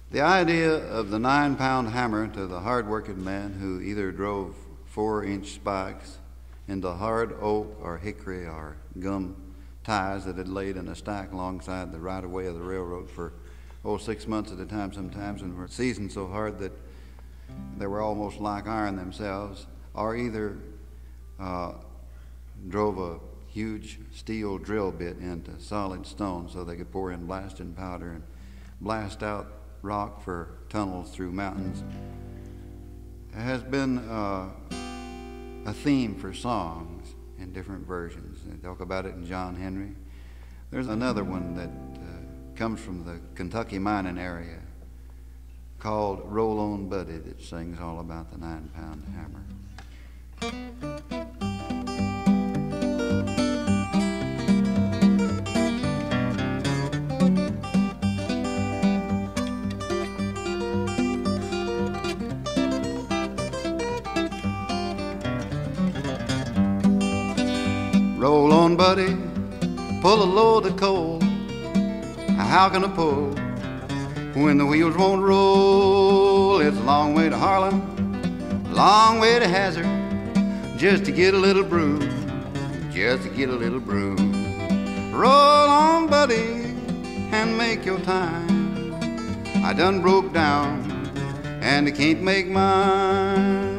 The idea of the 9-pound hammer to the hard-working man who either drove 4-inch spikes into hard oak or hickory or gum ties that had laid in a stack alongside the right-of-way of the railroad for 6 months at a time sometimes, and were seasoned so hard that they were almost like iron themselves, or either drove a huge steel drill bit into solid stone so they could pour in blasting powder and blast out rock for tunnels through mountains. It has been a theme for songs in different versions. They talk about it in John Henry. There's another one that comes from the Kentucky mining area called Roll On Buddy that sings all about the 9-pound hammer. Roll on, buddy, pull a load of coal. How can I pull when the wheels won't roll? It's a long way to Harlan, a long way to Hazard, just to get a little brew, just to get a little brew. Roll on, buddy, and make your time. I done broke down, and I can't make mine.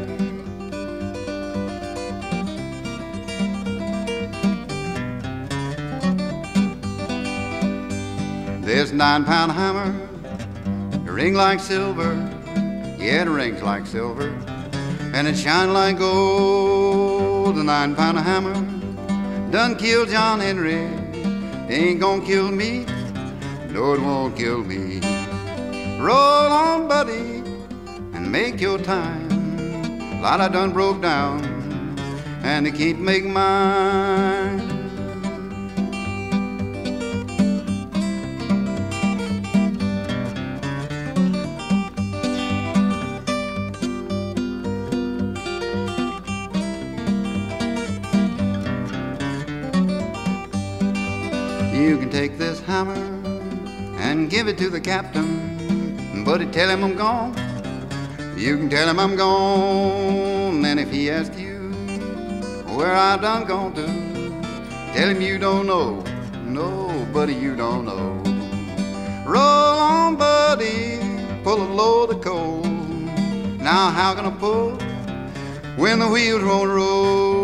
This 9-pound hammer, it ring like silver, yeah, it rings like silver, and it shine like gold. The 9-pound hammer done killed John Henry. It ain't gonna kill me, no, it won't kill me. Roll on, buddy, and make your time. Lot I done broke down, and they can't make mine. You can take this hammer and give it to the captain, buddy, tell him I'm gone. You can tell him I'm gone, and if he asks you where I done gone to, tell him you don't know, no, buddy, you don't know. Roll on, buddy, pull a load of coal. Now how can I pull when the wheels won't roll?